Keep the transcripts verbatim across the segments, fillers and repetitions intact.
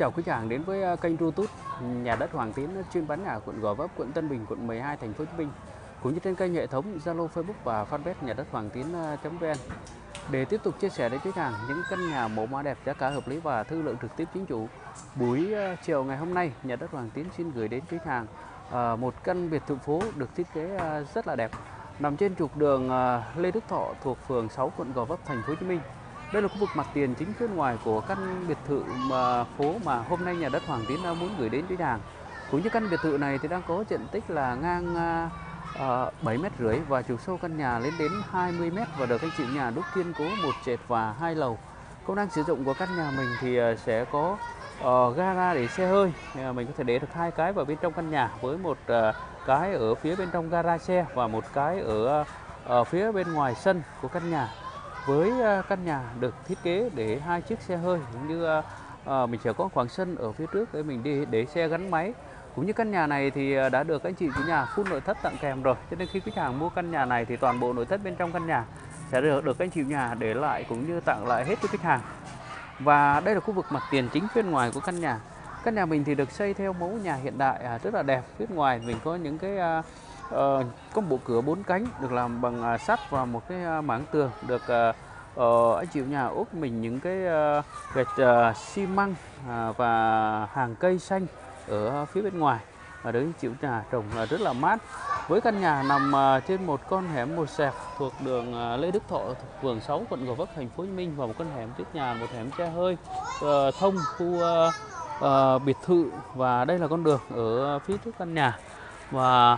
chào quý khách hàng đến với kênh YouTube Nhà đất Hoàng Tiến chuyên bán nhà quận Gò Vấp, quận Tân Bình, quận mười hai, thành phố Hồ Chí Minh, cũng như trên kênh hệ thống Zalo, Facebook và fanpage Nhà đất Hoàng Tiến.vn để tiếp tục chia sẻ đến quý khách hàng những căn nhà mẫu mã đẹp, giá cả hợp lý và thương lượng trực tiếp chính chủ. Buổi chiều ngày hôm nay, Nhà đất Hoàng Tiến xin gửi đến quý khách hàng một căn biệt thự phố được thiết kế rất là đẹp, nằm trên trục đường Lê Đức Thọ thuộc phường sáu, quận Gò Vấp, thành phố Hồ Chí Minh. Đây là khu vực mặt tiền chính phía ngoài của căn biệt thự mà phố mà hôm nay Nhà đất Hoàng Tiến muốn gửi đến quý khách hàng. Cũng như căn biệt thự này thì đang có diện tích là ngang uh, bảy mét rưỡi và chiều sâu căn nhà lên đến hai mươi mét và được anh chị nhà đúc kiên cố một trệt và hai lầu. Công năng sử dụng của căn nhà mình thì sẽ có uh, gara để xe hơi, mình có thể để được hai cái vào bên trong căn nhà, với một uh, cái ở phía bên trong gara xe và một cái ở uh, phía bên ngoài sân của căn nhà. Với căn nhà được thiết kế để hai chiếc xe hơi, cũng như uh, mình sẽ có khoảng sân ở phía trước để mình đi để xe gắn máy. Cũng như căn nhà này thì đã được anh chị chủ nhà full nội thất tặng kèm rồi, cho nên khi khách hàng mua căn nhà này thì toàn bộ nội thất bên trong căn nhà sẽ được được anh chị chủ nhà để lại cũng như tặng lại hết cho khách hàng. Và đây là khu vực mặt tiền chính phía ngoài của căn nhà. Căn nhà mình thì được xây theo mẫu nhà hiện đại rất là đẹp. Phía ngoài mình có những cái uh, uh, có bộ cửa bốn cánh được làm bằng uh, sắt và một cái uh, mảng tường được uh, uh, anh chị nhà ốp mình những cái uh, gạch uh, xi măng uh, và hàng cây xanh ở phía bên ngoài, và đấy chịu nhà trồng là rất là mát. Với căn nhà nằm uh, trên một con hẻm một sẹp thuộc đường uh, Lê Đức Thọ thuộc phường sáu, quận Gò Vấp, thành phố Hồ Chí Minh, và một con hẻm trước nhà, một hẻm xe hơi uh, thông khu uh, uh, biệt thự. Và đây là con đường ở phía trước căn nhà, và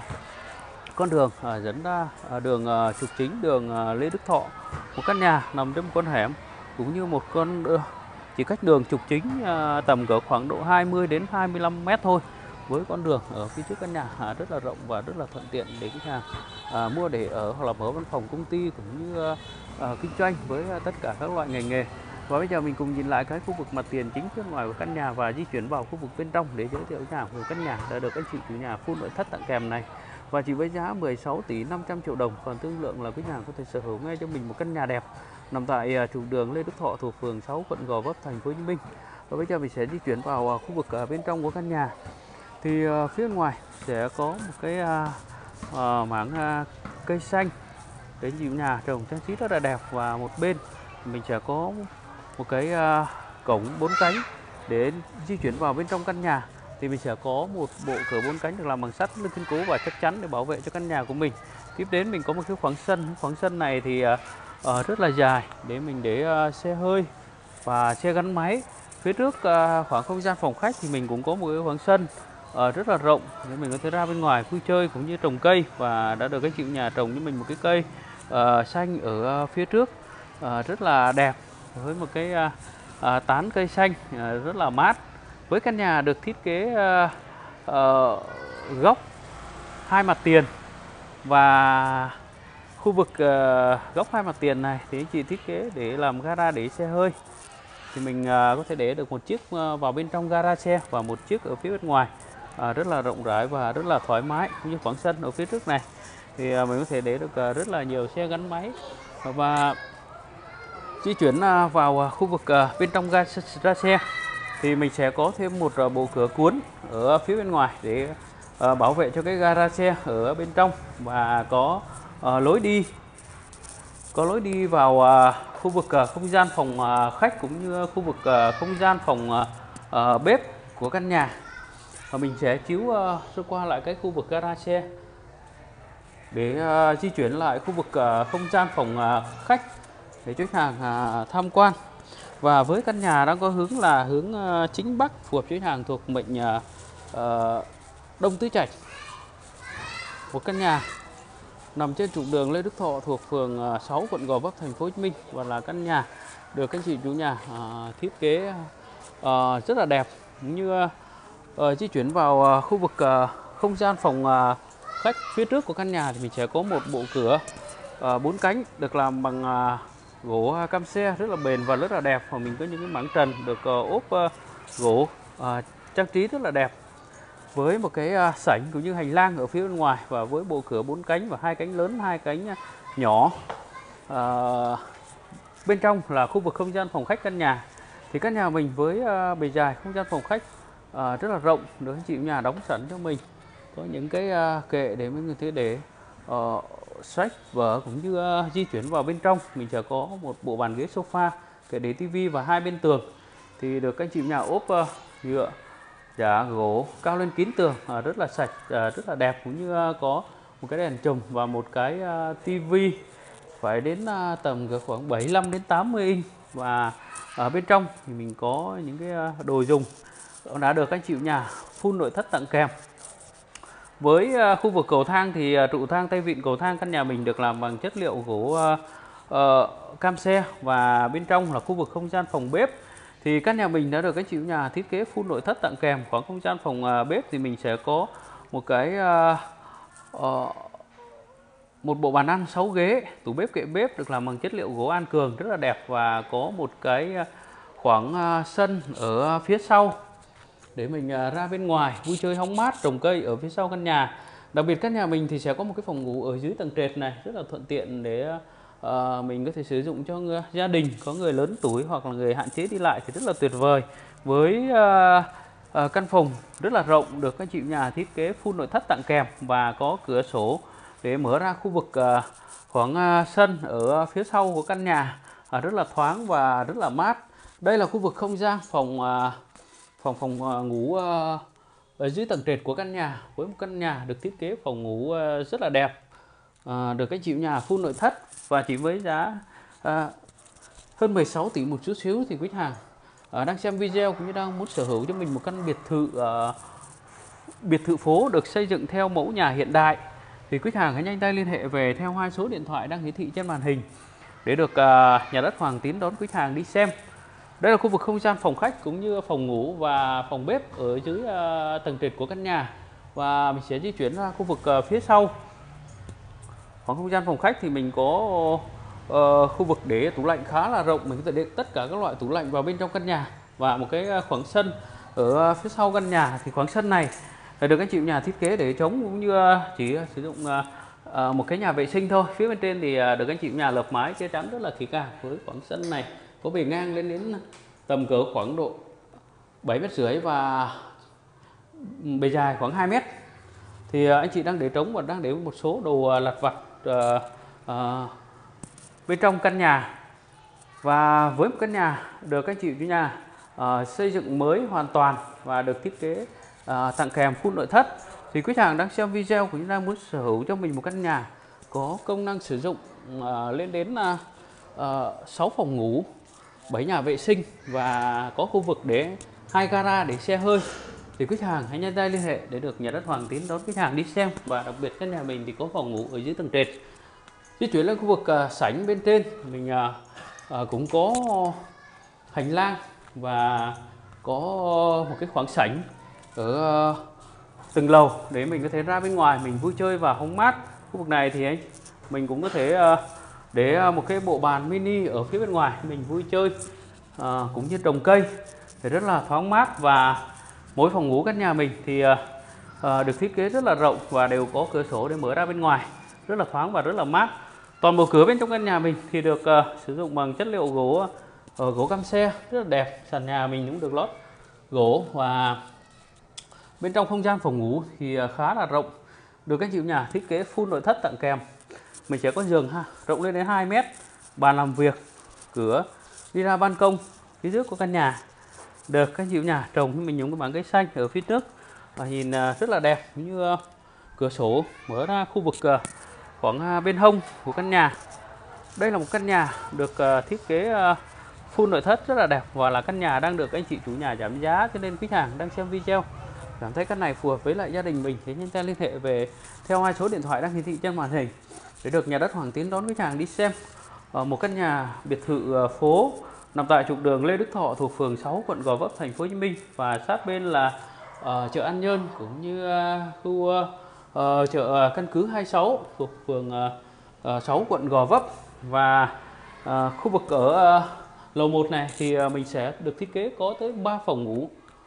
con đường uh, dẫn ra uh, đường uh, trục chính đường uh, Lê Đức Thọ. Một căn nhà nằm trong một con hẻm cũng như một con uh, chỉ cách đường trục chính uh, tầm cỡ khoảng độ hai mươi đến hai mươi lăm mét thôi. Với con đường ở phía trước căn nhà uh, rất là rộng và rất là thuận tiện để khách hàng uh, mua để ở hoặc là mở văn phòng công ty cũng như uh, uh, kinh doanh với uh, tất cả các loại ngành nghề. Và bây giờ mình cùng nhìn lại cái khu vực mặt tiền chính phía ngoài của căn nhà và di chuyển vào khu vực bên trong để giới thiệu khách hàng về căn nhà đã được anh chị chủ nhà full nội thất tặng kèm này, và chỉ với giá mười sáu tỷ năm trăm triệu đồng. Còn thương lượng là khách hàng có thể sở hữu ngay cho mình một căn nhà đẹp nằm tại uh, trục đường Lê Đức Thọ thuộc phường sáu, quận Gò Vấp, thành phố Hồ Chí Minh. Và bây giờ mình sẽ di chuyển vào uh, khu vực uh, bên trong của căn nhà. Thì uh, phía ngoài sẽ có một cái uh, uh, mảng uh, cây xanh để chủ nhà trồng trang trí rất là đẹp, và một bên mình sẽ có một cái uh, cổng bốn cánh để di chuyển vào bên trong căn nhà. Thì mình sẽ có một bộ cửa bốn cánh được làm bằng sắt rất kiên cố và chắc chắn để bảo vệ cho căn nhà của mình. Tiếp đến mình có một cái khoảng sân. Khoảng sân này thì uh, uh, rất là dài để mình để uh, xe hơi và xe gắn máy. Phía trước uh, khoảng không gian phòng khách thì mình cũng có một cái khoảng sân uh, rất là rộng để mình có thể ra bên ngoài vui chơi cũng như trồng cây, và đã được cái chủ nhà trồng cho mình một cái cây uh, xanh ở uh, phía trước uh, rất là đẹp, với một cái uh, uh, tán cây xanh uh, rất là mát. Với căn nhà được thiết kế uh, uh, góc hai mặt tiền, và khu vực uh, góc hai mặt tiền này thì anh chị thiết kế để làm gara để xe hơi. Thì mình uh, có thể để được một chiếc uh, vào bên trong gara xe và một chiếc ở phía bên ngoài, uh, rất là rộng rãi và rất là thoải mái. Cũng như khoảng sân ở phía trước này thì uh, mình có thể để được uh, rất là nhiều xe gắn máy. Và di chuyển uh, vào uh, khu vực uh, bên trong gara xe thì mình sẽ có thêm một uh, bộ cửa cuốn ở phía bên ngoài để uh, bảo vệ cho cái gara xe ở bên trong, và có uh, lối đi có lối đi vào uh, khu vực uh, không gian phòng uh, khách cũng như khu vực uh, không gian phòng uh, uh, bếp của căn nhà. Và mình sẽ chiếu uh, sơ qua lại cái khu vực gara xe để uh, di chuyển lại khu vực uh, không gian phòng uh, khách để cho khách hàng uh, tham quan. Và với căn nhà đang có hướng là hướng uh, chính bắc, phù hợp với khách hàng thuộc mệnh uh, uh, Đông Tứ Trạch. Một căn nhà nằm trên trục đường Lê Đức Thọ thuộc phường sáu, quận Gò Vấp, thành phố Hồ Chí Minh, và là căn nhà được các chị chủ nhà uh, thiết kế uh, rất là đẹp. Như uh, di chuyển vào uh, khu vực uh, không gian phòng uh, khách phía trước của căn nhà thì mình sẽ có một bộ cửa uh, bốn cánh được làm bằng uh, gỗ cam xe rất là bền và rất là đẹp, và mình có những cái mảng trần được uh, ốp uh, gỗ uh, trang trí rất là đẹp, với một cái uh, sảnh cũng như hành lang ở phía bên ngoài, và với bộ cửa bốn cánh và hai cánh lớn, hai cánh nhỏ. Uh, bên trong là khu vực không gian phòng khách căn nhà Thì căn nhà mình với uh, bề dài không gian phòng khách uh, rất là rộng, được anh chị nhà đóng sẵn cho mình. Có những cái uh, kệ để mình có thể để uh, sách vở cũng như uh, di chuyển vào bên trong. Mình sẽ có một bộ bàn ghế sofa, kệ để tivi và hai bên tường thì được anh chị nhà ốp uh, nhựa giá gỗ cao lên kín tường, uh, rất là sạch, uh, rất là đẹp, cũng như uh, có một cái đèn chùm và một cái uh, tivi phải đến uh, tầm khoảng bảy mươi lăm đến tám mươi inch. Và ở bên trong thì mình có những cái đồ dùng đã được anh chị nhà full nội thất tặng kèm. Với khu vực cầu thang thì trụ thang tay vịn cầu thang căn nhà mình được làm bằng chất liệu gỗ uh, cam xe, và bên trong là khu vực không gian phòng bếp. Thì căn nhà mình đã được anh chị nhà thiết kế full nội thất tặng kèm. Khoảng không gian phòng uh, bếp thì mình sẽ có một cái uh, uh, một bộ bàn ăn sáu ghế, tủ bếp kệ bếp được làm bằng chất liệu gỗ An Cường rất là đẹp, và có một cái khoảng sân ở phía sau để mình ra bên ngoài vui chơi hóng mát, trồng cây ở phía sau căn nhà. Đặc biệt căn nhà mình thì sẽ có một cái phòng ngủ ở dưới tầng trệt này rất là thuận tiện để uh, mình có thể sử dụng cho gia đình có người lớn tuổi hoặc là người hạn chế đi lại thì rất là tuyệt vời. Với uh, uh, căn phòng rất là rộng, được các chị nhà thiết kế full nội thất tặng kèm và có cửa sổ để mở ra khu vực uh, khoảng uh, sân ở phía sau của căn nhà, uh, rất là thoáng và rất là mát. Đây là khu vực không gian phòng uh, phòng phòng uh, ngủ uh, ở dưới tầng trệt của căn nhà, với một căn nhà được thiết kế phòng ngủ uh, rất là đẹp, uh, được các chị nhà full nội thất, và chỉ với giá uh, hơn mười sáu tỷ một chút xíu thì quý khách hàng uh, đang xem video cũng như đang muốn sở hữu cho mình một căn biệt thự uh, biệt thự phố được xây dựng theo mẫu nhà hiện đại thì quý khách hàng hãy nhanh tay liên hệ về theo hai số điện thoại đang hiển thị trên màn hình để được uh, nhà đất Hoàng Tín đón quý khách hàng đi xem. Đây là khu vực không gian phòng khách cũng như phòng ngủ và phòng bếp ở dưới uh, tầng trệt của căn nhà, và mình sẽ di chuyển ra khu vực uh, phía sau. Khoảng không gian phòng khách thì mình có uh, khu vực để tủ lạnh khá là rộng, mình có thể để tất cả các loại tủ lạnh vào bên trong căn nhà, và một cái khoảng sân ở phía sau căn nhà. Thì khoảng sân này được anh chị nhà thiết kế để trống cũng như chỉ sử dụng một cái nhà vệ sinh thôi. Phía bên trên thì được anh chị nhà lợp mái che chắn rất là kỹ càng. Với khoảng sân này có bề ngang lên đến tầm cỡ khoảng độ bảy mét rưỡi và bề dài khoảng hai mét. Thì anh chị đang để trống và đang để một số đồ lặt vặt uh, uh, bên trong căn nhà. Và với một căn nhà được anh chị nhà uh, xây dựng mới hoàn toàn và được thiết kế À, tặng kèm full nội thất, thì quý khách hàng đang xem video cũng đang muốn sở hữu cho mình một căn nhà có công năng sử dụng à, lên đến à, à, sáu phòng ngủ, bảy nhà vệ sinh và có khu vực để hai gara để xe hơi, thì quý khách hàng hãy nhanh tay liên hệ để được nhà đất Hoàng Tín đón quý khách hàng đi xem. Và đặc biệt căn nhà mình thì có phòng ngủ ở dưới tầng trệt. Di chuyển lên khu vực à, sảnh bên trên mình à, à, cũng có hành lang và có một cái khoảng sảnh ở uh, từng lầu để mình có thể ra bên ngoài mình vui chơi và hóng mát. Khu vực này thì anh mình cũng có thể uh, để uh, một cái bộ bàn mini ở phía bên ngoài mình vui chơi uh, cũng như trồng cây thì rất là thoáng mát. Và mỗi phòng ngủ căn nhà mình thì uh, uh, được thiết kế rất là rộng và đều có cửa sổ để mở ra bên ngoài, rất là thoáng và rất là mát. Toàn bộ cửa bên trong căn nhà mình thì được uh, sử dụng bằng chất liệu gỗ uh, gỗ cam xe rất là đẹp. Sàn nhà mình cũng được lót gỗ, và bên trong không gian phòng ngủ thì khá là rộng, được các chị nhà thiết kế full nội thất tặng kèm. Mình sẽ có giường ha rộng lên đến hai mét, bàn làm việc, cửa đi ra ban công phía trước của căn nhà, được các chị nhà trồng cho mình những cái bảng cây xanh ở phía trước và nhìn rất là đẹp, như cửa sổ mở ra khu vực khoảng bên hông của căn nhà. Đây là một căn nhà được thiết kế full nội thất rất là đẹp, và là căn nhà đang được anh chị chủ nhà giảm giá, cho nên khách hàng đang xem video cảm thấy căn này phù hợp với lại gia đình mình thì nhanh tay liên hệ về theo hai số điện thoại đang hiển thị trên màn hình để được nhà đất Hoàng Tín đón khách hàng đi xem. Ở một căn nhà biệt thự phố nằm tại trục đường Lê Đức Thọ thuộc phường sáu quận Gò Vấp thành phố Hồ Chí Minh, và sát bên là uh, chợ An Nhơn cũng như uh, khu uh, chợ Căn Cứ hai mươi sáu thuộc phường uh, uh, sáu quận Gò Vấp. Và uh, khu vực ở uh, lầu một này thì uh, mình sẽ được thiết kế có tới ba phòng ngủ,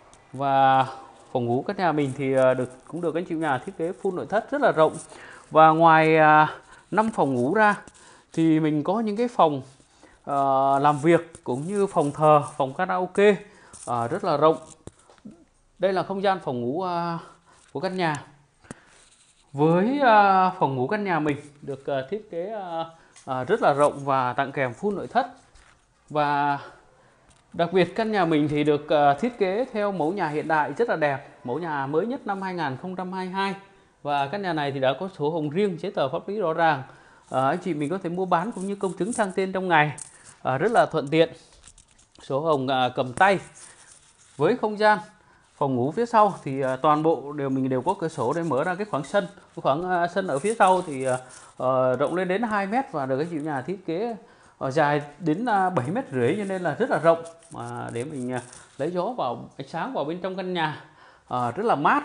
và phòng ngủ căn nhà mình thì được cũng được anh chị nhà thiết kế full nội thất rất là rộng. Và ngoài năm phòng ngủ ra thì mình có những cái phòng uh, làm việc cũng như phòng thờ, phòng karaoke uh, rất là rộng. Đây là không gian phòng ngủ uh, của căn nhà. Với uh, phòng ngủ căn nhà mình được uh, thiết kế uh, uh, rất là rộng và tặng kèm full nội thất. Và đặc biệt căn nhà mình thì được uh, thiết kế theo mẫu nhà hiện đại rất là đẹp, mẫu nhà mới nhất năm hai nghìn không trăm hai mươi hai. Và căn nhà này thì đã có sổ hồng riêng, giấy tờ pháp lý rõ ràng. uh, Anh chị mình có thể mua bán cũng như công chứng sang tên trong ngày uh, rất là thuận tiện. Sổ hồng uh, cầm tay. Với không gian phòng ngủ phía sau thì uh, toàn bộ đều mình đều có cửa sổ để mở ra cái khoảng sân. Cái khoảng uh, sân ở phía sau thì uh, uh, rộng lên đến hai mét và được cái chủ nhà thiết kế uh, dài đến uh, bảy mét rưỡi, cho nên là rất là rộng uh, để mình uh, lấy gió vào, ánh sáng vào bên trong căn nhà, uh, rất là mát.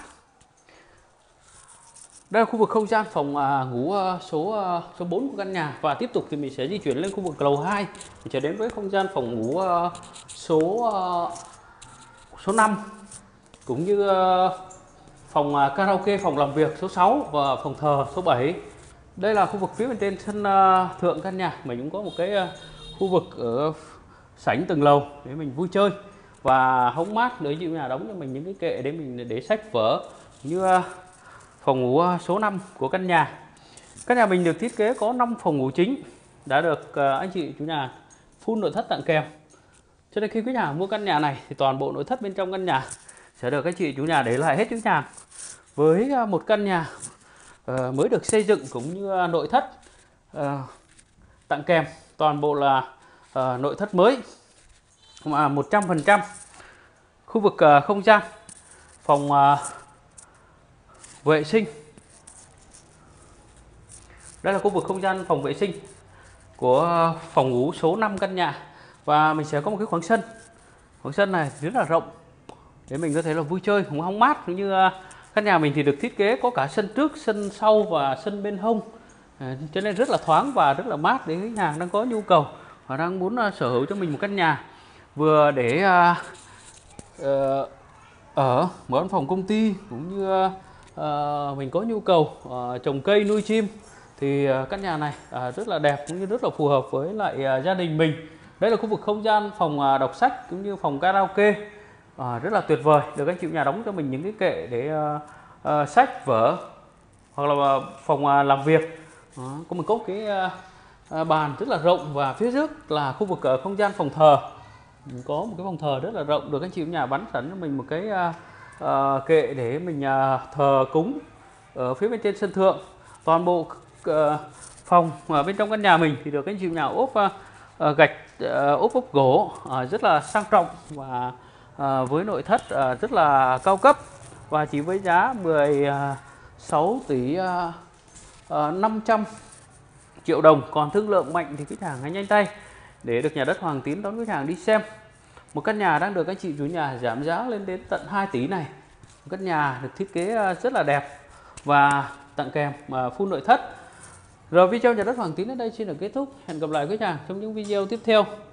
Đây là khu vực không gian phòng uh, ngủ uh, số uh, số bốn của căn nhà. Và tiếp tục thì mình sẽ di chuyển lên khu vực lầu hai để trở đến với không gian phòng ngủ uh, số uh, số năm, cũng như uh, phòng uh, karaoke, phòng làm việc số sáu và phòng thờ số bảy. Đây là khu vực phía bên trên sân uh, thượng căn nhà. Mình cũng có một cái uh, khu vực ở sảnh tầng lầu để mình vui chơi và hóng mát, để như nhà đóng cho mình những cái kệ để mình để sách vở, như uh, phòng ngủ số năm của căn nhà. Căn nhà mình được thiết kế có năm phòng ngủ chính, đã được uh, anh chị chủ nhà full nội thất tặng kèm. Cho nên khi quý nhà mua căn nhà này thì toàn bộ nội thất bên trong căn nhà sẽ được anh chị chủ nhà để lại hết cho nhà. Với uh, một căn nhà uh, mới được xây dựng cũng như uh, nội thất uh, tặng kèm toàn bộ là uh, nội thất mới mà một trăm phần trăm. Khu vực uh, không gian phòng uh, vệ sinh. Đây là khu vực không gian phòng vệ sinh của phòng ngủ số năm căn nhà. Và mình sẽ có một cái khoảng sân. Khoảng sân này rất là rộng để mình có thể là vui chơi, cũng hóng mát. Cũng như căn nhà mình thì được thiết kế có cả sân trước, sân sau và sân bên hông, à, cho nên rất là thoáng và rất là mát để khách hàng đang có nhu cầu và đang muốn uh, sở hữu cho mình một căn nhà vừa để uh, uh, ở mở văn phòng công ty, cũng như uh, uh, mình có nhu cầu uh, trồng cây, nuôi chim thì uh, căn nhà này uh, rất là đẹp cũng như rất là phù hợp với lại uh, gia đình mình. Đây là khu vực không gian phòng uh, đọc sách cũng như phòng karaoke, uh, rất là tuyệt vời, được anh chị nhà đóng cho mình những cái kệ để uh, uh, sách vở, hoặc là uh, phòng uh, làm việc. Uh, có một có cái uh, uh, bàn rất là rộng, và phía trước là khu vực uh, không gian phòng thờ. Mình có một cái phòng thờ rất là rộng, được anh chị nhà bắn sẵn cho mình một cái uh, uh, kệ để mình uh, thờ cúng ở phía bên trên sân thượng. Toàn bộ uh, phòng ở bên trong căn nhà mình thì được anh chị nhà ốp uh, uh, gạch, uh, ốp ốp gỗ uh, rất là sang trọng, và uh, với nội thất uh, rất là cao cấp, và chỉ với giá mười sáu tỷ năm trăm triệu đồng. Còn thương lượng mạnh thì khách hàng hãy nhanh tay để được nhà đất Hoàng Tín đón khách hàng đi xem. Một căn nhà đang được anh chị chủ nhà giảm giá lên đến tận hai tỷ này. Một căn nhà được thiết kế rất là đẹp và tặng kèm full nội thất. Rồi video nhà đất Hoàng Tín đến đây xin được kết thúc. Hẹn gặp lại quý nhà trong những video tiếp theo.